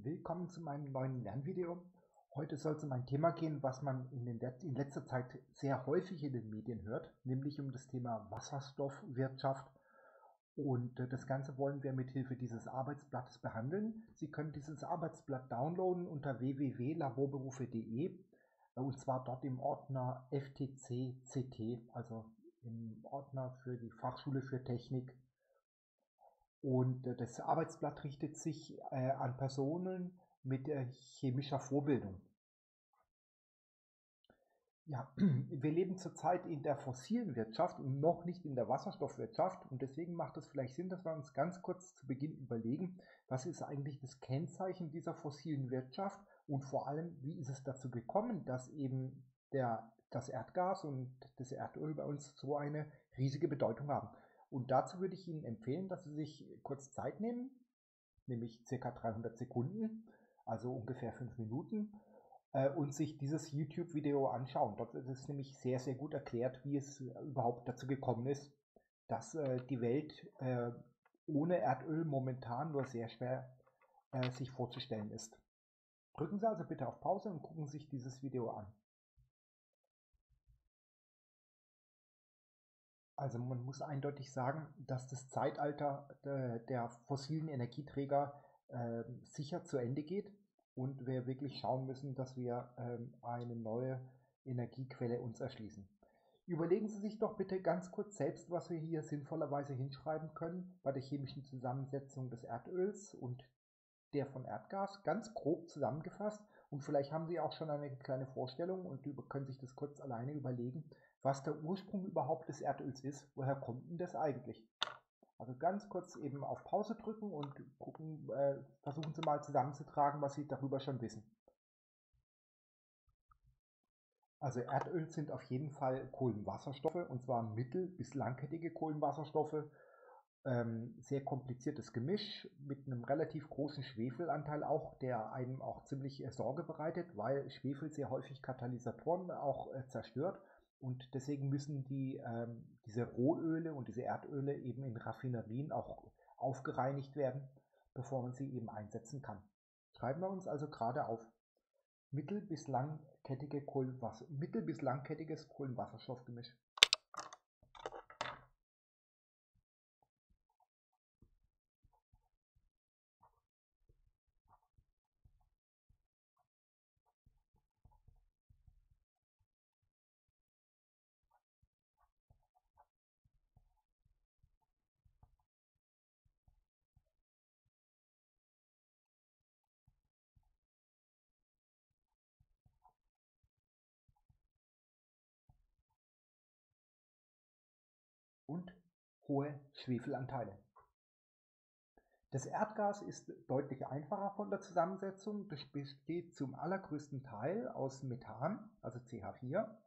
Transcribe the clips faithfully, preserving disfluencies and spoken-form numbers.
Willkommen zu meinem neuen Lernvideo. Heute soll es um ein Thema gehen, was man in, den Let in letzter Zeit sehr häufig in den Medien hört, nämlich um das Thema Wasserstoffwirtschaft. Und äh, das Ganze wollen wir mit Hilfe dieses Arbeitsblattes behandeln. Sie können dieses Arbeitsblatt downloaden unter w w w punkt laborberufe punkt de äh, und zwar dort im Ordner F T C C T, also im Ordner für die Fachschule für Technik. Und äh, das Arbeitsblatt richtet sich äh, an Personen mit äh, chemischer Vorbildung. Ja, wir leben zurzeit in der fossilen Wirtschaft und noch nicht in der Wasserstoffwirtschaft. Und deswegen macht es vielleicht Sinn, dass wir uns ganz kurz zu Beginn überlegen, was ist eigentlich das Kennzeichen dieser fossilen Wirtschaft und vor allem, wie ist es dazu gekommen, dass eben der, das Erdgas und das Erdöl bei uns so eine riesige Bedeutung haben. Und dazu würde ich Ihnen empfehlen, dass Sie sich kurz Zeit nehmen, nämlich ca. dreihundert Sekunden, also ungefähr fünf Minuten, äh, und sich dieses YouTube-Video anschauen. Dort wird es nämlich sehr, sehr gut erklärt, wie es überhaupt dazu gekommen ist, dass äh, die Welt äh, ohne Erdöl momentan nur sehr schwer äh, sich vorzustellen ist. Drücken Sie also bitte auf Pause und gucken sich dieses Video an. Also man muss eindeutig sagen, dass das Zeitalter äh, der fossilen Energieträger äh, sicher zu Ende geht und wir wirklich schauen müssen, dass wir ähm, eine neue Energiequelle uns erschließen. Überlegen Sie sich doch bitte ganz kurz selbst, was wir hier sinnvollerweise hinschreiben können bei der chemischen Zusammensetzung des Erdöls und der von Erdgas, ganz grob zusammengefasst. Und vielleicht haben Sie auch schon eine kleine Vorstellung und können sich das kurz alleine überlegen, was der Ursprung überhaupt des Erdöls ist. Woher kommt denn das eigentlich? Also ganz kurz eben auf Pause drücken und gucken, äh, versuchen Sie mal zusammenzutragen, was Sie darüber schon wissen. Also Erdöl sind auf jeden Fall Kohlenwasserstoffe, und zwar mittel- bis langkettige Kohlenwasserstoffe. Ähm, sehr kompliziertes Gemisch mit einem relativ großen Schwefelanteil auch, der einem auch ziemlich äh, Sorge bereitet, weil Schwefel sehr häufig Katalysatoren auch äh, zerstört. Und deswegen müssen die, ähm, diese Rohöle und diese Erdöle eben in Raffinerien auch aufgereinigt werden, bevor man sie eben einsetzen kann. Schreiben wir uns also gerade auf mittel- bis langkettige Kohlenwasser, mittel- bis langkettiges Kohlenwasserstoffgemisch. Und hohe Schwefelanteile. Das Erdgas ist deutlich einfacher von der Zusammensetzung. Das besteht zum allergrößten Teil aus Methan, also C H vier.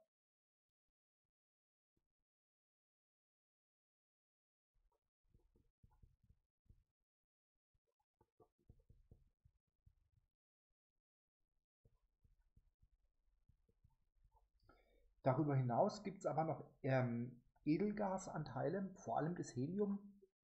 Darüber hinaus gibt es aber noch ähm, Edelgasanteile, vor allem das Helium.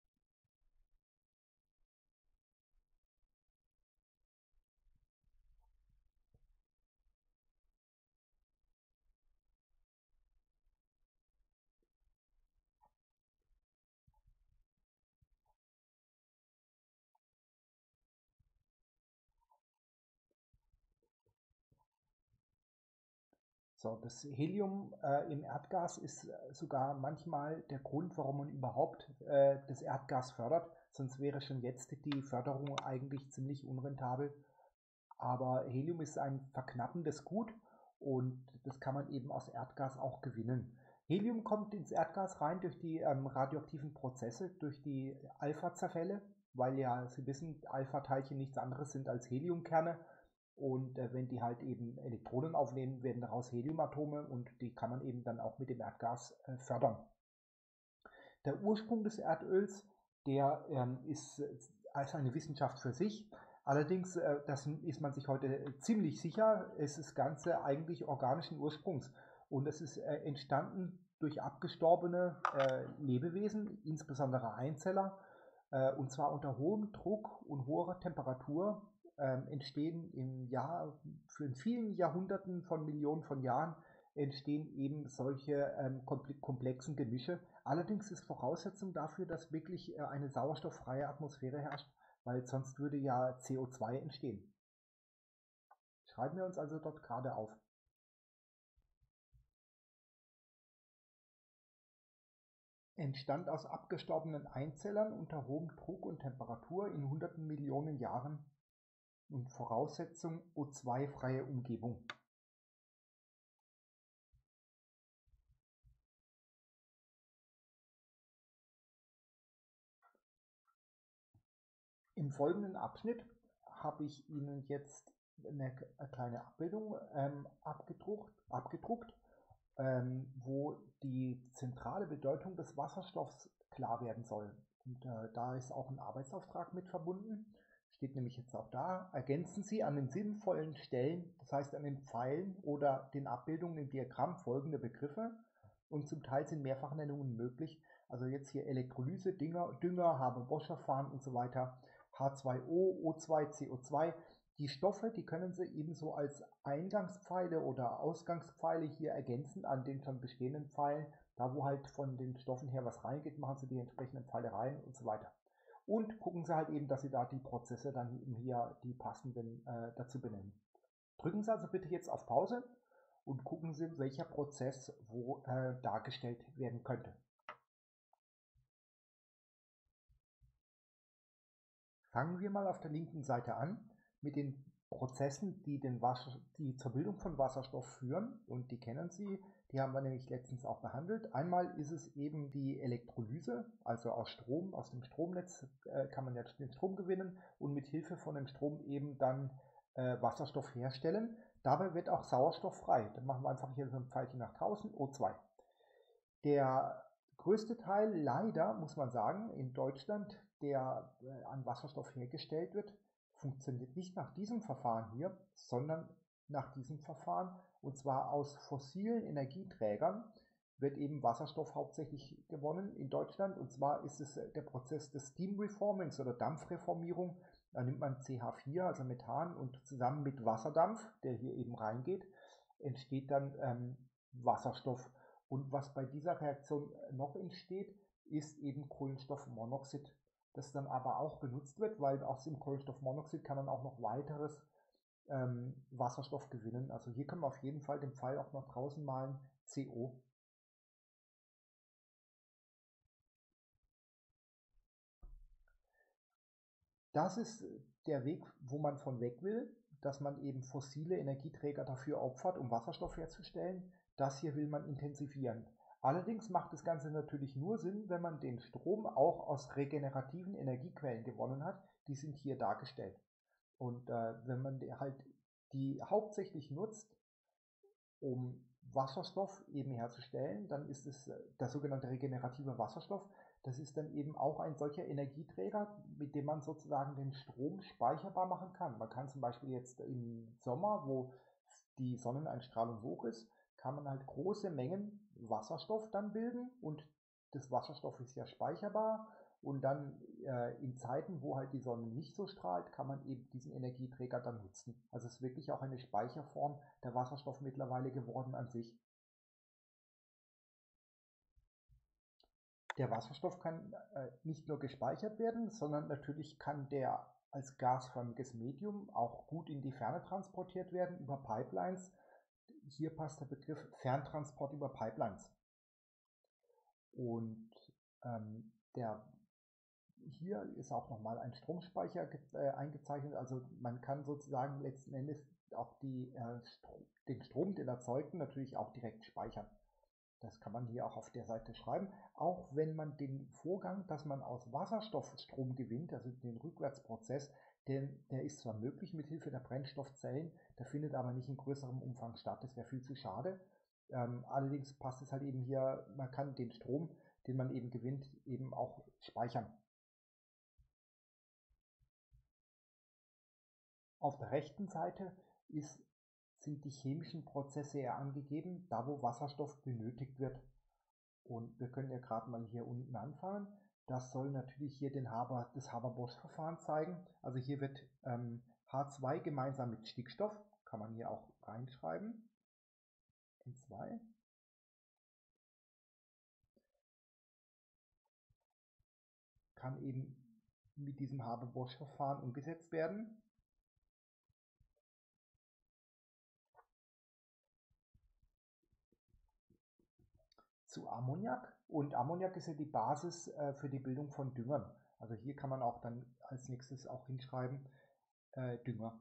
So, das Helium äh, im Erdgas ist sogar manchmal der Grund, warum man überhaupt äh, das Erdgas fördert. Sonst wäre schon jetzt die Förderung eigentlich ziemlich unrentabel. Aber Helium ist ein verknappendes Gut und das kann man eben aus Erdgas auch gewinnen. Helium kommt ins Erdgas rein durch die ähm, radioaktiven Prozesse, durch die Alpha-Zerfälle, weil ja, Sie wissen, Alpha-Teilchen nichts anderes sind als Heliumkerne. Und äh, wenn die halt eben Elektronen aufnehmen, werden daraus Heliumatome und die kann man eben dann auch mit dem Erdgas äh, fördern. Der Ursprung des Erdöls, der ähm, ist also eine Wissenschaft für sich. Allerdings, äh, das ist man sich heute ziemlich sicher, es ist Ganze eigentlich organischen Ursprungs. Und es ist äh, entstanden durch abgestorbene äh, Lebewesen, insbesondere Einzeller, äh, und zwar unter hohem Druck und hoher Temperatur ähm, entstehen im Jahr, für in vielen Jahrhunderten von Millionen von Jahren entstehen eben solche ähm, komplexen Gemische. Allerdings ist Voraussetzung dafür, dass wirklich äh, eine sauerstofffreie Atmosphäre herrscht, weil sonst würde ja C O zwei entstehen. Schreiben wir uns also dort gerade auf. Entstand aus abgestorbenen Einzellern unter hohem Druck und Temperatur in hunderten Millionen Jahren und Voraussetzung O zwei freie Umgebung. Im folgenden Abschnitt habe ich Ihnen jetzt eine kleine Abbildung ähm, abgedruckt, abgedruckt ähm, wo die zentrale Bedeutung des Wasserstoffs klar werden soll. Und äh, da ist auch ein Arbeitsauftrag mit verbunden. Steht nämlich jetzt auch da. Ergänzen Sie an den sinnvollen Stellen, das heißt an den Pfeilen oder den Abbildungen im Diagramm folgende Begriffe. Und zum Teil sind Mehrfachnennungen möglich. Also jetzt hier Elektrolyse, Dünger, Dünger Haber-Bosch-Verfahren und so weiter. H zwei O, O zwei, C O zwei. Die Stoffe, die können Sie ebenso als Eingangspfeile oder Ausgangspfeile hier ergänzen an den schon bestehenden Pfeilen. Da wo halt von den Stoffen her was reingeht, machen Sie die entsprechenden Pfeile rein und so weiter. Und gucken Sie halt eben, dass Sie da die Prozesse dann eben hier die passenden äh, dazu benennen. Drücken Sie also bitte jetzt auf Pause und gucken Sie, welcher Prozess wo äh, dargestellt werden könnte. Fangen wir mal auf der linken Seite an mit den Prozessen, die, den Wasser, die zur Bildung von Wasserstoff führen, und die kennen Sie, die haben wir nämlich letztens auch behandelt. Einmal ist es eben die Elektrolyse, also aus Strom, aus dem Stromnetz äh, kann man jetzt den Strom gewinnen und mit Hilfe von dem Strom eben dann äh, Wasserstoff herstellen. Dabei wird auch Sauerstoff frei. Dann machen wir einfach hier so ein Pfeilchen nach draußen, O zwei. Der größte Teil, leider muss man sagen, in Deutschland, der äh, an Wasserstoff hergestellt wird, funktioniert nicht nach diesem Verfahren hier, sondern nach diesem Verfahren, und zwar aus fossilen Energieträgern wird eben Wasserstoff hauptsächlich gewonnen in Deutschland, und zwar ist es der Prozess des Steam Reformings oder Dampfreformierung. Da nimmt man C H vier, also Methan, und zusammen mit Wasserdampf, der hier eben reingeht, entsteht dann ähm, Wasserstoff. Und was bei dieser Reaktion noch entsteht, ist eben Kohlenstoffmonoxid, das dann aber auch benutzt wird, weil aus dem Kohlenstoffmonoxid kann man auch noch weiteres ähm, Wasserstoff gewinnen. Also hier können wir auf jeden Fall den Pfeil auch nach draußen malen, C O. Das ist der Weg, wo man von weg will, dass man eben fossile Energieträger dafür opfert, um Wasserstoff herzustellen. Das hier will man intensivieren. Allerdings macht das Ganze natürlich nur Sinn, wenn man den Strom auch aus regenerativen Energiequellen gewonnen hat. Die sind hier dargestellt. Und äh, wenn man die halt die hauptsächlich nutzt, um Wasserstoff eben herzustellen, dann ist es der sogenannte regenerative Wasserstoff. Das ist dann eben auch ein solcher Energieträger, mit dem man sozusagen den Strom speicherbar machen kann. Man kann zum Beispiel jetzt im Sommer, wo die Sonneneinstrahlung hoch ist, kann man halt große Mengen Wasserstoff dann bilden, und das Wasserstoff ist ja speicherbar, und dann äh, in Zeiten, wo halt die Sonne nicht so strahlt, kann man eben diesen Energieträger dann nutzen. Also es ist wirklich auch eine Speicherform der Wasserstoff mittlerweile geworden an sich. Der Wasserstoff kann äh, nicht nur gespeichert werden, sondern natürlich kann der als gasförmiges Medium auch gut in die Ferne transportiert werden über Pipelines. Hier passt der Begriff Ferntransport über Pipelines. Und ähm, der, hier ist auch nochmal ein Stromspeicher äh, eingezeichnet. Also man kann sozusagen letzten Endes auch die, äh, Strom, den Strom, den erzeugten, natürlich auch direkt speichern. Das kann man hier auch auf der Seite schreiben. Auch wenn man den Vorgang, dass man aus Wasserstoff Strom gewinnt, also den Rückwärtsprozess, denn der ist zwar möglich mit Hilfe der Brennstoffzellen, der findet aber nicht in größerem Umfang statt. Das wäre viel zu schade. Ähm, allerdings passt es halt eben hier, man kann den Strom, den man eben gewinnt, eben auch speichern. Auf der rechten Seite ist, sind die chemischen Prozesse eher angegeben, da wo Wasserstoff benötigt wird. Und wir können ja gerade mal hier unten anfangen. Das soll natürlich hier den Haber, das Haber-Bosch-Verfahren zeigen. Also hier wird ähm, H zwei gemeinsam mit Stickstoff, kann man hier auch reinschreiben, N zwei. Kann eben mit diesem Haber-Bosch-Verfahren umgesetzt werden. Zu Ammoniak, und Ammoniak ist ja die Basis äh, für die Bildung von Düngern. Also hier kann man auch dann als nächstes auch hinschreiben äh, Dünger.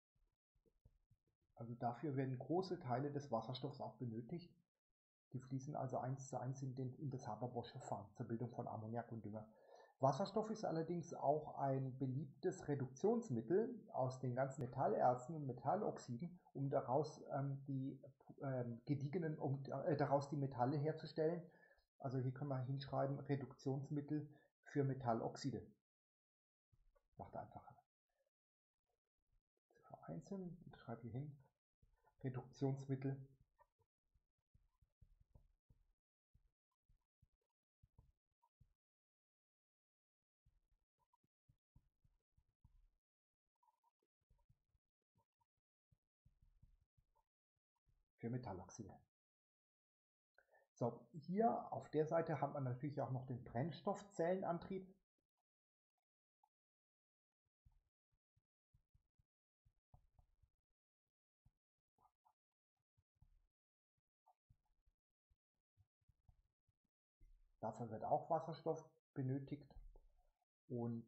Also dafür werden große Teile des Wasserstoffs auch benötigt. Die fließen also eins zu eins in, den, in das Haber-Bosch-Verfahren zur Bildung von Ammoniak und Dünger. Wasserstoff ist allerdings auch ein beliebtes Reduktionsmittel aus den ganzen Metallerzen und Metalloxiden, um daraus ähm, die ähm, gediegenen, um äh, daraus die Metalle herzustellen. Also hier können wir hinschreiben Reduktionsmittel für Metalloxide. Macht einfacher. Vereinzeln und schreibe hier hin Reduktionsmittel für Metalloxide. So, hier auf der Seite hat man natürlich auch noch den Brennstoffzellenantrieb. Dafür wird auch Wasserstoff benötigt. Und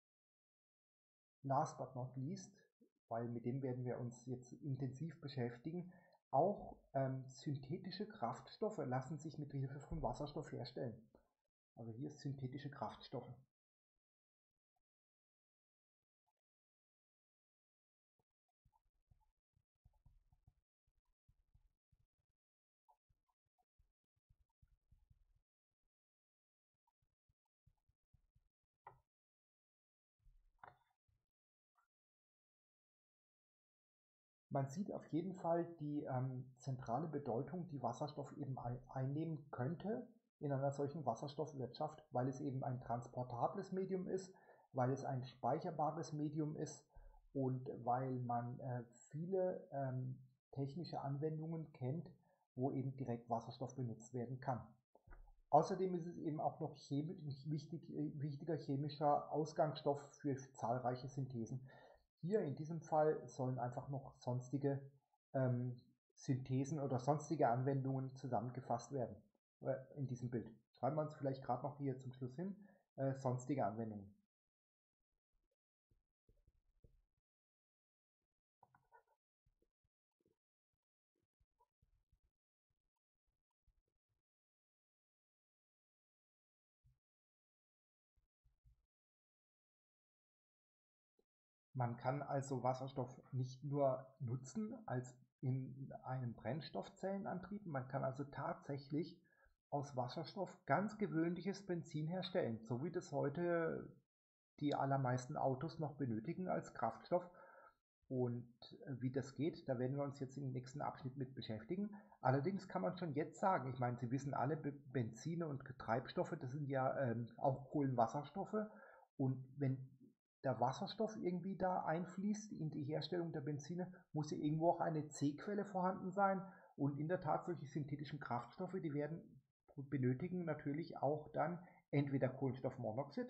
last but not least, weil mit dem werden wir uns jetzt intensiv beschäftigen, auch ähm, synthetische Kraftstoffe lassen sich mit Hilfe von Wasserstoff herstellen. Also hier ist synthetische Kraftstoffe. Man sieht auf jeden Fall die ähm, zentrale Bedeutung, die Wasserstoff eben einnehmen könnte in einer solchen Wasserstoffwirtschaft, weil es eben ein transportables Medium ist, weil es ein speicherbares Medium ist und weil man äh, viele ähm, technische Anwendungen kennt, wo eben direkt Wasserstoff benutzt werden kann. Außerdem ist es eben auch noch chemisch, wichtig, wichtiger chemischer Ausgangsstoff für zahlreiche Synthesen. Hier in diesem Fall sollen einfach noch sonstige ähm, Synthesen oder sonstige Anwendungen zusammengefasst werden äh, in diesem Bild. Schreiben wir uns vielleicht gerade noch hier zum Schluss hin, äh, sonstige Anwendungen. Man kann also Wasserstoff nicht nur nutzen als in einem Brennstoffzellenantrieb, man kann also tatsächlich aus Wasserstoff ganz gewöhnliches Benzin herstellen, so wie das heute die allermeisten Autos noch benötigen als Kraftstoff. Und wie das geht, da werden wir uns jetzt im nächsten Abschnitt mit beschäftigen. Allerdings kann man schon jetzt sagen, ich meine, Sie wissen alle, Benzine und Treibstoffe, das sind ja ähm, auch Kohlenwasserstoffe. Und wenn der Wasserstoff irgendwie da einfließt in die Herstellung der Benzine, muss ja irgendwo auch eine C-Quelle vorhanden sein. Und in der Tat, solche synthetischen Kraftstoffe, die werden benötigen natürlich auch dann entweder Kohlenstoffmonoxid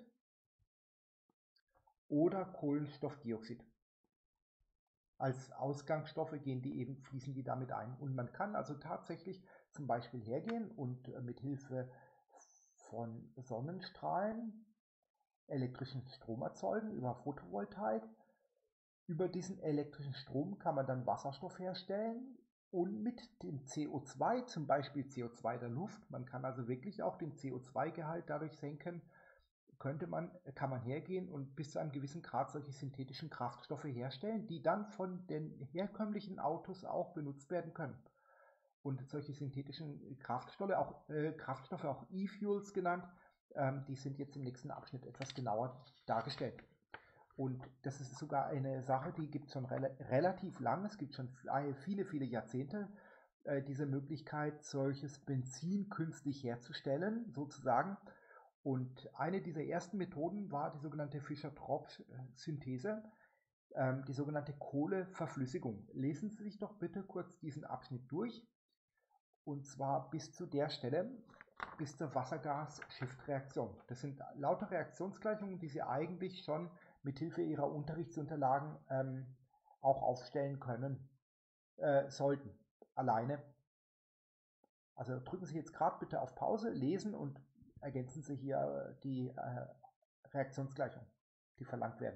oder Kohlenstoffdioxid. Als Ausgangsstoffe gehen die eben, fließen die damit ein. Und man kann also tatsächlich zum Beispiel hergehen und mit Hilfe von Sonnenstrahlen elektrischen Strom erzeugen über Photovoltaik. Über diesen elektrischen Strom kann man dann Wasserstoff herstellen und mit dem C O zwei, zum Beispiel C O zwei der Luft, man kann also wirklich auch den C O zwei Gehalt dadurch senken, könnte man, kann man hergehen und bis zu einem gewissen Grad solche synthetischen Kraftstoffe herstellen, die dann von den herkömmlichen Autos auch benutzt werden können. Und solche synthetischen Kraftstoffe, auch, äh, Kraftstoffe, auch E-Fuels genannt, ähm, die sind jetzt im nächsten Abschnitt etwas genauer dargestellt. Und das ist sogar eine Sache, die gibt es schon rel relativ lang, es gibt schon viele, viele Jahrzehnte, äh, diese Möglichkeit, solches Benzin künstlich herzustellen, sozusagen. Und eine dieser ersten Methoden war die sogenannte Fischer-Tropsch-Synthese. ähm, die sogenannte Kohleverflüssigung. Lesen Sie sich doch bitte kurz diesen Abschnitt durch, und zwar bis zu der Stelle, bis zur Wassergas-Shift-Reaktion. Das sind lauter Reaktionsgleichungen, die Sie eigentlich schon mithilfe Ihrer Unterrichtsunterlagen ähm, auch aufstellen können äh, sollten, alleine. Also drücken Sie jetzt gerade bitte auf Pause, lesen und ergänzen Sie hier die äh, Reaktionsgleichung, die verlangt werden.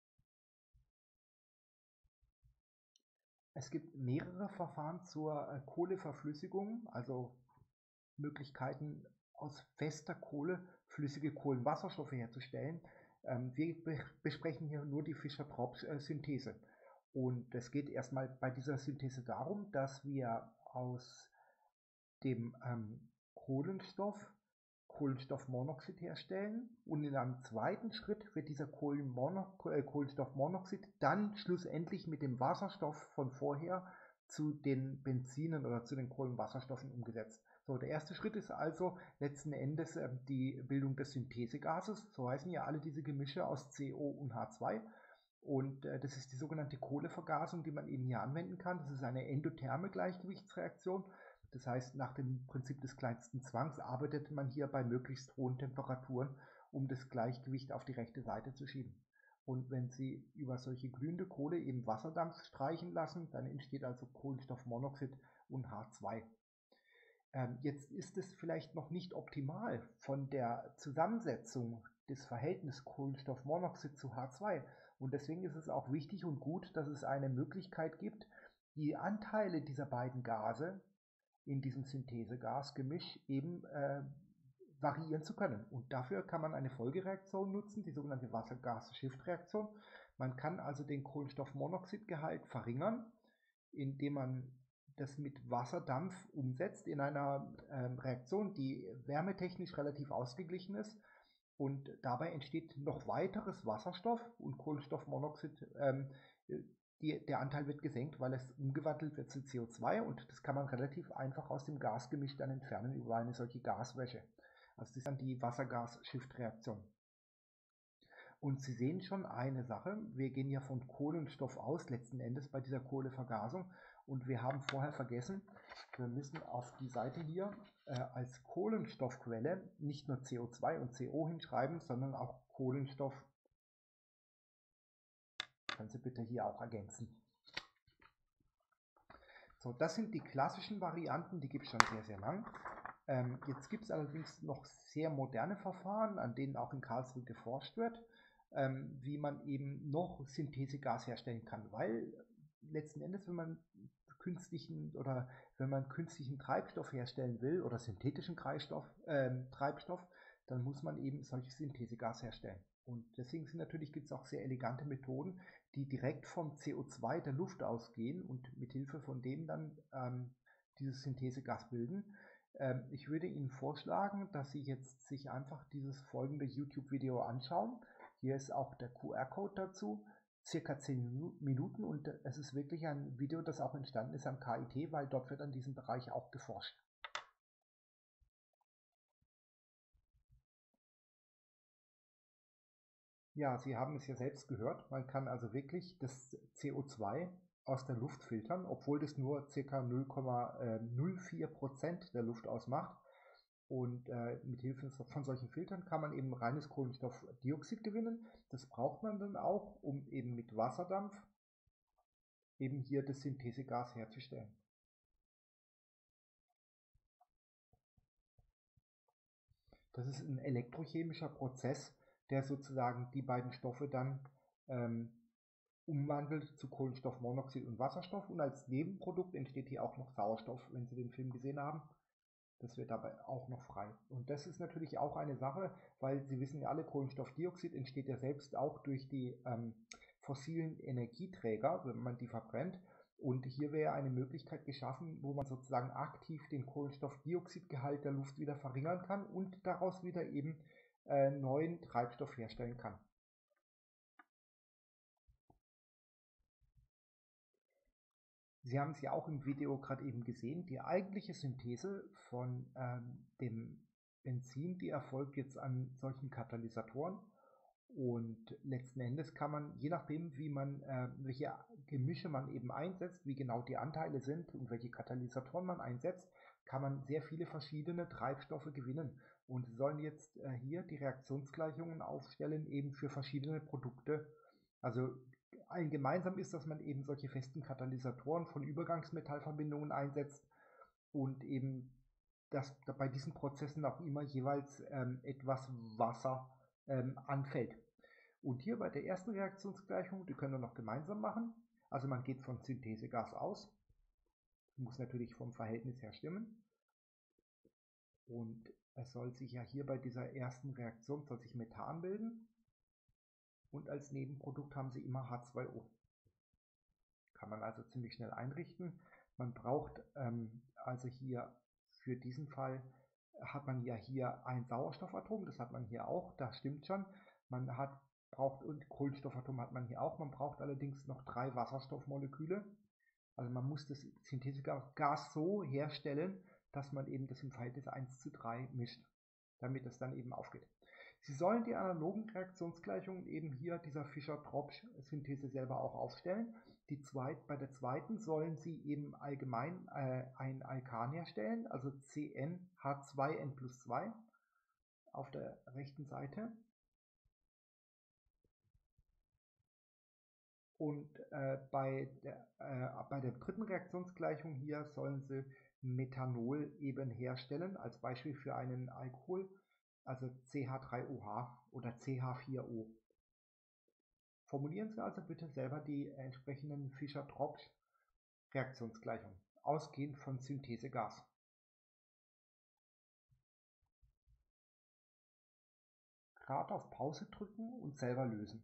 Es gibt mehrere Verfahren zur äh, Kohleverflüssigung, also Möglichkeiten aus fester Kohle flüssige Kohlenwasserstoffe herzustellen. Ähm, wir be besprechen hier nur die Fischer-Tropsch-Synthese. Und es geht erstmal bei dieser Synthese darum, dass wir aus dem ähm, Kohlenstoff Kohlenstoffmonoxid herstellen, und in einem zweiten Schritt wird dieser äh, Kohlenstoffmonoxid dann schlussendlich mit dem Wasserstoff von vorher zu den Benzinen oder zu den Kohlenwasserstoffen umgesetzt. So, der erste Schritt ist also letzten Endes äh, die Bildung des Synthesegases. So heißen ja alle diese Gemische aus C O und H zwei. Und äh, das ist die sogenannte Kohlevergasung, die man eben hier anwenden kann. Das ist eine endotherme Gleichgewichtsreaktion. Das heißt, nach dem Prinzip des kleinsten Zwangs arbeitet man hier bei möglichst hohen Temperaturen, um das Gleichgewicht auf die rechte Seite zu schieben. Und wenn Sie über solche glühende Kohle eben Wasserdampf streichen lassen, dann entsteht also Kohlenstoffmonoxid und H zwei. Ähm, jetzt ist es vielleicht noch nicht optimal von der Zusammensetzung des Verhältnisses Kohlenstoffmonoxid zu H zwei. Und deswegen ist es auch wichtig und gut, dass es eine Möglichkeit gibt, die Anteile dieser beiden Gase in diesem Synthesegasgemisch eben äh, variieren zu können. Und dafür kann man eine Folgereaktion nutzen, die sogenannte Wassergas-Shift-Reaktion. Man kann also den Kohlenstoffmonoxidgehalt verringern, indem man das mit Wasserdampf umsetzt in einer ähm, Reaktion, die wärmetechnisch relativ ausgeglichen ist. Und dabei entsteht noch weiteres Wasserstoff und Kohlenstoffmonoxid. Ähm, die, der Anteil wird gesenkt, weil es umgewandelt wird zu C O zwei, und das kann man relativ einfach aus dem Gasgemisch dann entfernen über eine solche Gaswäsche. Also das ist dann die Wassergas-Shift-Reaktion. Und Sie sehen schon eine Sache, wir gehen ja von Kohlenstoff aus, letzten Endes bei dieser Kohlevergasung, und wir haben vorher vergessen, wir müssen auf die Seite hier äh, als Kohlenstoffquelle nicht nur C O zwei und C O hinschreiben, sondern auch Kohlenstoff. Können Sie bitte hier auch ergänzen. So, das sind die klassischen Varianten, die gibt es schon sehr, sehr lang. Ähm, jetzt gibt es allerdings noch sehr moderne Verfahren, an denen auch in Karlsruhe geforscht wird, ähm, wie man eben noch Synthesegas herstellen kann, weil letzten Endes, wenn man künstlichen oder wenn man künstlichen Treibstoff herstellen will oder synthetischen Treibstoff, äh, Treibstoff, dann muss man eben solches Synthesegas herstellen. Und deswegen sind natürlich, gibt es auch sehr elegante Methoden, die direkt vom C O zwei der Luft ausgehen und mit Hilfe von dem dann ähm, dieses Synthesegas bilden. Ähm, ich würde Ihnen vorschlagen, dass Sie jetzt sich einfach dieses folgende YouTube-Video anschauen. Hier ist auch der Q R-Code dazu, circa zehn Minuten, und es ist wirklich ein Video, das auch entstanden ist am K I T, weil dort wird an diesem Bereich auch geforscht. Ja, Sie haben es ja selbst gehört, man kann also wirklich das C O zwei aus der Luft filtern, obwohl das nur ca. null Komma null vier Prozent der Luft ausmacht. Und äh, mit Hilfe von solchen Filtern kann man eben reines Kohlenstoffdioxid gewinnen. Das braucht man dann auch, um eben mit Wasserdampf eben hier das Synthesegas herzustellen. Das ist ein elektrochemischer Prozess, der sozusagen die beiden Stoffe dann ähm, umwandelt zu Kohlenstoffmonoxid und Wasserstoff, und als Nebenprodukt entsteht hier auch noch Sauerstoff, wenn Sie den Film gesehen haben. Das wird dabei auch noch frei. Und das ist natürlich auch eine Sache, weil Sie wissen ja alle, Kohlenstoffdioxid entsteht ja selbst auch durch die ähm, fossilen Energieträger, wenn man die verbrennt. Und hier wäre eine Möglichkeit geschaffen, wo man sozusagen aktiv den Kohlenstoffdioxidgehalt der Luft wieder verringern kann und daraus wieder eben äh, neuen Treibstoff herstellen kann. Sie haben es ja auch im Video gerade eben gesehen, die eigentliche Synthese von ähm, dem Benzin, die erfolgt jetzt an solchen Katalysatoren, Und letzten Endes kann man, je nachdem, wie man, äh, welche Gemische man eben einsetzt, wie genau die Anteile sind und welche Katalysatoren man einsetzt, kann man sehr viele verschiedene Treibstoffe gewinnen. Und Sie sollen jetzt äh, hier die Reaktionsgleichungen aufstellen, eben für verschiedene Produkte. Also allen gemeinsam ist, dass man eben solche festen Katalysatoren von Übergangsmetallverbindungen einsetzt und eben, dass bei diesen Prozessen auch immer jeweils ähm, etwas Wasser ähm, anfällt. Und hier bei der ersten Reaktionsgleichung, die können wir noch gemeinsam machen. Also man geht von Synthesegas aus. Muss natürlich vom Verhältnis her stimmen. Und es soll sich ja hier bei dieser ersten Reaktion soll sich Methan bilden. Und als Nebenprodukt haben Sie immer H zwei O. Kann man also ziemlich schnell einrichten. Man braucht ähm, also hier für diesen Fall hat man ja hier ein Sauerstoffatom, das hat man hier auch, das stimmt schon. Man hat, braucht und Kohlenstoffatom hat man hier auch, man braucht allerdings noch drei Wasserstoffmoleküle. Also man muss das Synthesegas so herstellen, dass man eben das im Verhältnis eins zu drei mischt, damit es dann eben aufgeht. Sie sollen die analogen Reaktionsgleichungen eben hier dieser Fischer-Tropsch-Synthese selber auch aufstellen. Die zweit, bei der zweiten sollen Sie eben allgemein äh, ein Alkan herstellen, also C N H zwei N plus zwei auf der rechten Seite. Und äh, bei, der, äh, bei der dritten Reaktionsgleichung hier sollen Sie Methanol eben herstellen, als Beispiel für einen Alkohol, also C H drei O H oder C H vier O. Formulieren Sie also bitte selber die entsprechenden Fischer-Tropsch-Reaktionsgleichungen, ausgehend von Synthesegas. Gerade auf Pause drücken und selber lösen.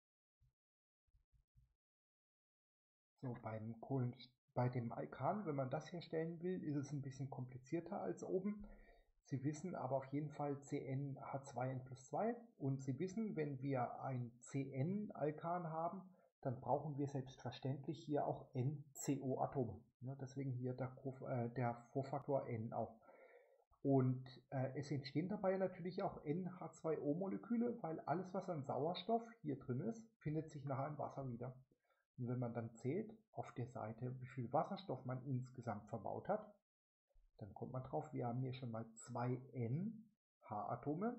So, beim Kohlen, bei dem Alkan, wenn man das herstellen will, ist es ein bisschen komplizierter als oben. Sie wissen aber auf jeden Fall C N H zwei N plus zwei und Sie wissen, wenn wir ein C N-Alkan haben, dann brauchen wir selbstverständlich hier auch N C O-Atome. Ne, deswegen hier der, äh, der Vorfaktor N auch. Und äh, es entstehen dabei natürlich auch N H zwei O-Moleküle, weil alles, was an Sauerstoff hier drin ist, findet sich nachher im Wasser wieder. Und wenn man dann zählt auf der Seite, wie viel Wasserstoff man insgesamt verbaut hat, dann kommt man drauf, wir haben hier schon mal zwei N H-Atome.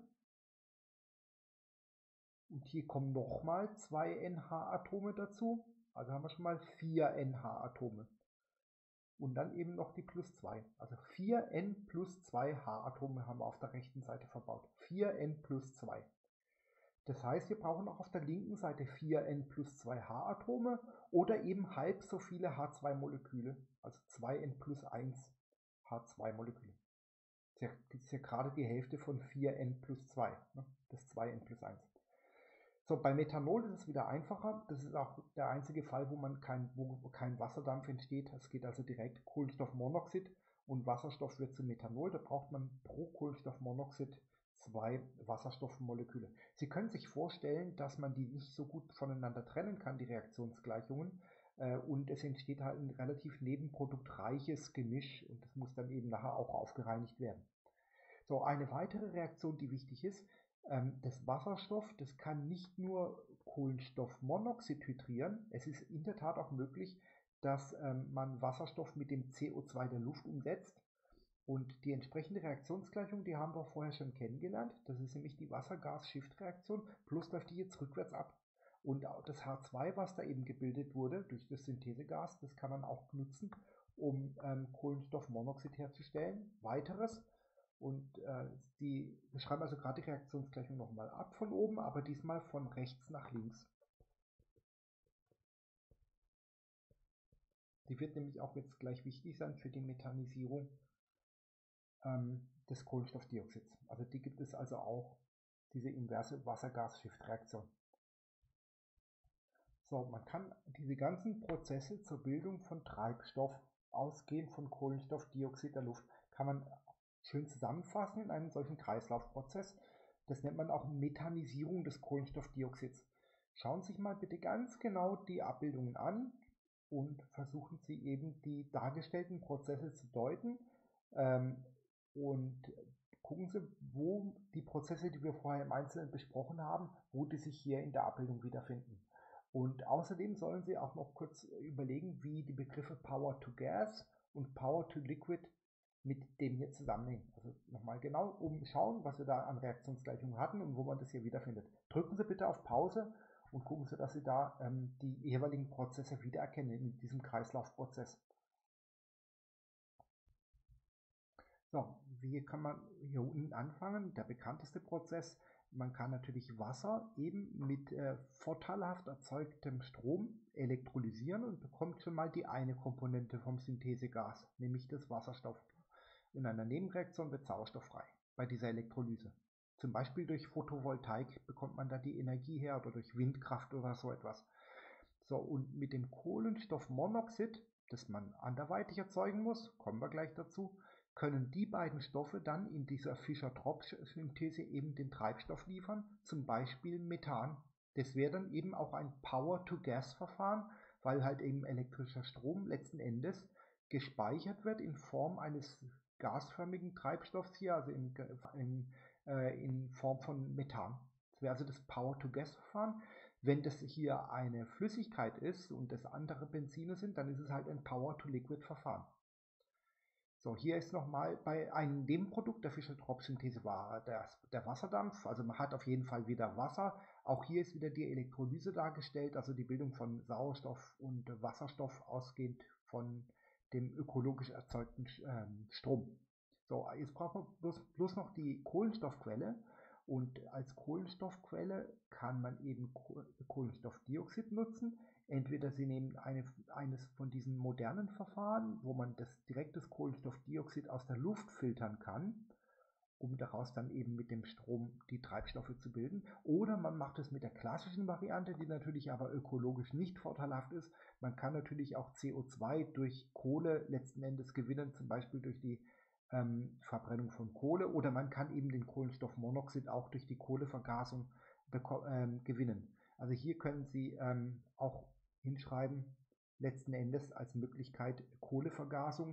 Und hier kommen nochmal zwei N H-Atome dazu. Also haben wir schon mal vier N H-Atome. Und dann eben noch die plus zwei. Also vier N plus zwei H-Atome haben wir auf der rechten Seite verbaut. vier N plus zwei. Das heißt, wir brauchen auch auf der linken Seite vier N plus zwei H-Atome oder eben halb so viele H zwei Moleküle. Also zwei N plus eins H zwei Moleküle. Das ist ja gerade die Hälfte von vier N plus zwei. Ne? Das ist zwei N plus eins. So, bei Methanol ist es wieder einfacher. Das ist auch der einzige Fall, wo man kein, wo kein Wasserdampf entsteht. Es geht also direkt Kohlenstoffmonoxid und Wasserstoff wird zu Methanol. Da braucht man pro Kohlenstoffmonoxid zwei Wasserstoffmoleküle. Sie können sich vorstellen, dass man die nicht so gut voneinander trennen kann, die Reaktionsgleichungen. Und es entsteht halt ein relativ nebenproduktreiches Gemisch und das muss dann eben nachher auch aufgereinigt werden. So, eine weitere Reaktion, die wichtig ist, das Wasserstoff, das kann nicht nur Kohlenstoffmonoxid hydrieren, es ist in der Tat auch möglich, dass man Wasserstoff mit dem C O zwei der Luft umsetzt. Und die entsprechende Reaktionsgleichung, die haben wir vorher schon kennengelernt. Das ist nämlich die Wasser-Gas-Shift-Reaktion. Plus läuft die jetzt rückwärts ab. Und das H zwei, was da eben gebildet wurde durch das Synthesegas, das kann man auch nutzen, um ähm, Kohlenstoffmonoxid herzustellen. Weiteres. Und äh, die, wir schreiben also gerade die Reaktionsgleichung nochmal ab von oben, aber diesmal von rechts nach links. Die wird nämlich auch jetzt gleich wichtig sein für die Methanisierung ähm, des Kohlenstoffdioxids. Also die gibt es also auch, diese inverse Wasser-Gas-Shift-Reaktion. So, man kann diese ganzen Prozesse zur Bildung von Treibstoff, ausgehend von Kohlenstoffdioxid der Luft, kann man schön zusammenfassen in einem solchen Kreislaufprozess. Das nennt man auch Methanisierung des Kohlenstoffdioxids. Schauen Sie sich mal bitte ganz genau die Abbildungen an und versuchen Sie eben die dargestellten Prozesse zu deuten. Ähm, und gucken Sie, wo die Prozesse, die wir vorher im Einzelnen besprochen haben, wo die sich hier in der Abbildung wiederfinden. Und außerdem sollen Sie auch noch kurz überlegen, wie die Begriffe Power to Gas und Power to Liquid mit dem hier zusammenhängen. Also nochmal genau umschauen, was wir da an Reaktionsgleichungen hatten und wo man das hier wiederfindet. Drücken Sie bitte auf Pause und gucken Sie, dass Sie da ähm, die jeweiligen Prozesse wiedererkennen in diesem Kreislaufprozess. So, wie kann man hier unten anfangen? Der bekannteste Prozess. Man kann natürlich Wasser eben mit äh, vorteilhaft erzeugtem Strom elektrolysieren und bekommt schon mal die eine Komponente vom Synthesegas, nämlich das Wasserstoff. In einer Nebenreaktion wird Sauerstoff frei bei dieser Elektrolyse. Zum Beispiel durch Photovoltaik bekommt man da die Energie her oder durch Windkraft oder so etwas. So, und mit dem Kohlenstoffmonoxid, das man anderweitig erzeugen muss, kommen wir gleich dazu, können die beiden Stoffe dann in dieser Fischer-Tropsch-Synthese eben den Treibstoff liefern, zum Beispiel Methan. Das wäre dann eben auch ein Power-to-Gas-Verfahren, weil halt eben elektrischer Strom letzten Endes gespeichert wird in Form eines gasförmigen Treibstoffs hier, also in, in, äh, in Form von Methan. Das wäre also das Power-to-Gas-Verfahren. Wenn das hier eine Flüssigkeit ist und das andere Benzine sind, dann ist es halt ein Power-to-Liquid-Verfahren. So, hier ist nochmal bei einem Nebenprodukt der Fischer-Tropsch-Synthese war der, der Wasserdampf. Also man hat auf jeden Fall wieder Wasser. Auch hier ist wieder die Elektrolyse dargestellt, also die Bildung von Sauerstoff und Wasserstoff ausgehend von dem ökologisch erzeugten ähm, Strom. So, jetzt brauchen wir bloß, bloß noch die Kohlenstoffquelle. Und als Kohlenstoffquelle kann man eben Kohlenstoffdioxid nutzen. Entweder Sie nehmen eine, eines von diesen modernen Verfahren, wo man das direktes Kohlenstoffdioxid aus der Luft filtern kann, um daraus dann eben mit dem Strom die Treibstoffe zu bilden. Oder man macht es mit der klassischen Variante, die natürlich aber ökologisch nicht vorteilhaft ist. Man kann natürlich auch C O zwei durch Kohle letzten Endes gewinnen, zum Beispiel durch die ähm, Verbrennung von Kohle. Oder man kann eben den Kohlenstoffmonoxid auch durch die Kohlevergasung ähm, gewinnen. Also hier können Sie ähm, auch hinschreiben, letzten Endes als Möglichkeit Kohlevergasung.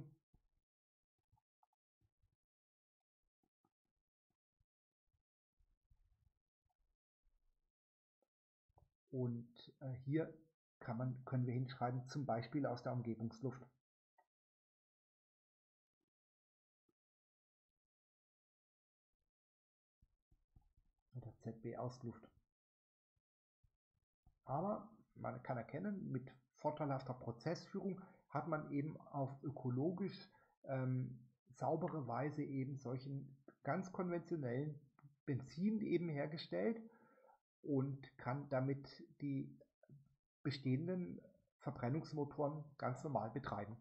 Und äh, hier kann man, können wir hinschreiben, zum Beispiel aus der Umgebungsluft. Oder Z B Ausluft. Aber man kann erkennen, mit vorteilhafter Prozessführung hat man eben auf ökologisch ähm, saubere Weise eben solchen ganz konventionellen Benzin eben hergestellt und kann damit die bestehenden Verbrennungsmotoren ganz normal betreiben.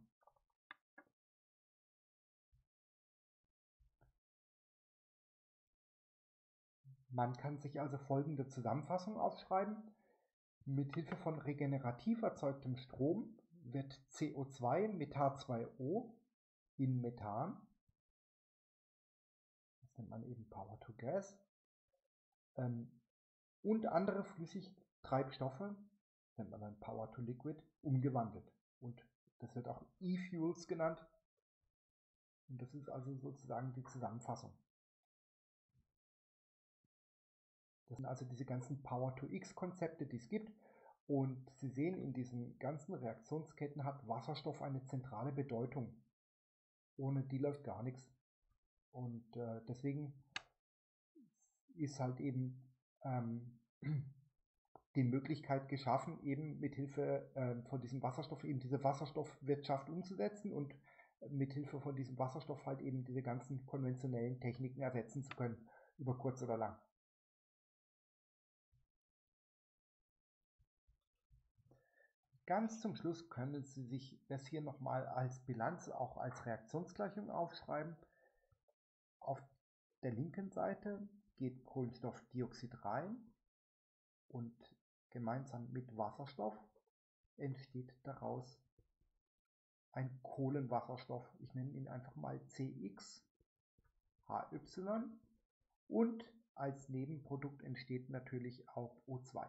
Man kann sich also folgende Zusammenfassung aufschreiben. Mithilfe von regenerativ erzeugtem Strom wird C O zwei mit H zwei O in Methan, das nennt man eben Power to Gas, ähm, und andere Flüssigtreibstoffe, das nennt man dann Power to Liquid, umgewandelt. Und das wird auch E-Fuels genannt. Und das ist also sozusagen die Zusammenfassung. Das sind also diese ganzen Power-to-X-Konzepte, die es gibt. Und Sie sehen, in diesen ganzen Reaktionsketten hat Wasserstoff eine zentrale Bedeutung. Ohne die läuft gar nichts. Und äh, deswegen ist halt eben ähm, die Möglichkeit geschaffen, eben mithilfe äh, von diesem Wasserstoff eben diese Wasserstoffwirtschaft umzusetzen und mithilfe von diesem Wasserstoff halt eben diese ganzen konventionellen Techniken ersetzen zu können, über kurz oder lang. Ganz zum Schluss können Sie sich das hier nochmal als Bilanz, auch als Reaktionsgleichung aufschreiben. Auf der linken Seite geht Kohlenstoffdioxid rein und gemeinsam mit Wasserstoff entsteht daraus ein Kohlenwasserstoff. Ich nenne ihn einfach mal C X H Y und als Nebenprodukt entsteht natürlich auch O zwei.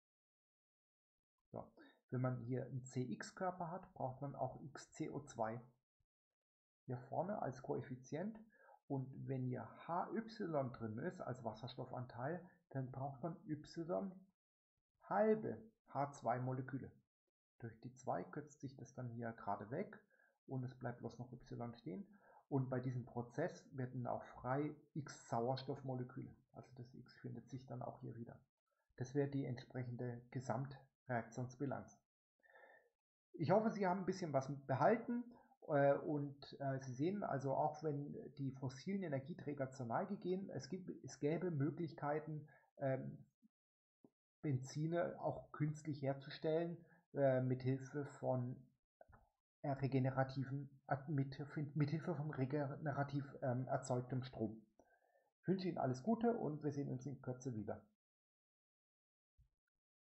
So. Wenn man hier einen C X-Körper hat, braucht man auch X C O zwei hier vorne als Koeffizient Und wenn hier H Y drin ist als Wasserstoffanteil, dann braucht man Y halbe H zwei Moleküle. Durch die zwei kürzt sich das dann hier gerade weg und es bleibt bloß noch Y stehen. Und bei diesem Prozess werden auch frei X Sauerstoffmoleküle. Also das X findet sich dann auch hier wieder. Das wäre die entsprechende Gesamtreaktionsbilanz. Ich hoffe, Sie haben ein bisschen was behalten äh, und äh, Sie sehen also, auch wenn die fossilen Energieträger zur Neige gehen, es, gibt, es gäbe Möglichkeiten, ähm, Benzine auch künstlich herzustellen, äh, mithilfe von äh, regenerativen, äh, mit, mithilfe von regenerativ ähm, erzeugtem Strom. Ich wünsche Ihnen alles Gute und wir sehen uns in Kürze wieder.